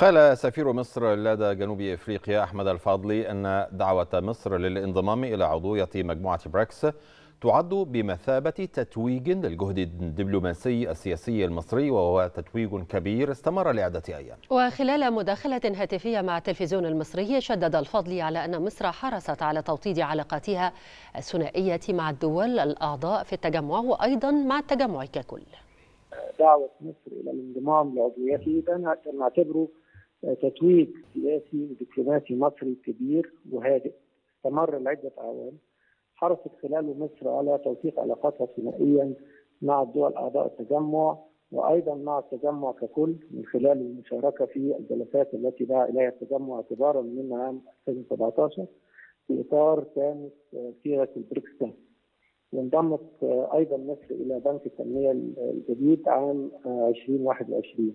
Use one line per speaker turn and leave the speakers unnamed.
قال سفير مصر لدى جنوب إفريقيا أحمد الفاضلي أن دعوة مصر للانضمام إلى عضوية مجموعة بريكس تعد بمثابة تتويج للجهد الدبلوماسي السياسي المصري، وهو تتويج كبير استمر لعدة أيام.
وخلال مداخلة هاتفية مع التلفزيون المصري، شدد الفاضلي على أن مصر حرصت على توطيد علاقاتها الثنائية مع الدول الأعضاء في التجمع وأيضا مع التجمع ككل.
دعوة مصر إلى الانضمام لعضويته ده نعتبره تتويج سياسي ودبلوماسي مصري كبير وهادئ استمر لعدة أعوام، حرصت خلاله مصر على توثيق علاقاتها ثنائيا مع الدول أعضاء التجمع وأيضا مع التجمع ككل من خلال المشاركة في الجلسات التي دعا إليها التجمع اعتبارا من عام 2017 في إطار كانت صيغة البريكس بلس. وانضمت أيضا مصر إلى بنك التنمية الجديد عام 2021.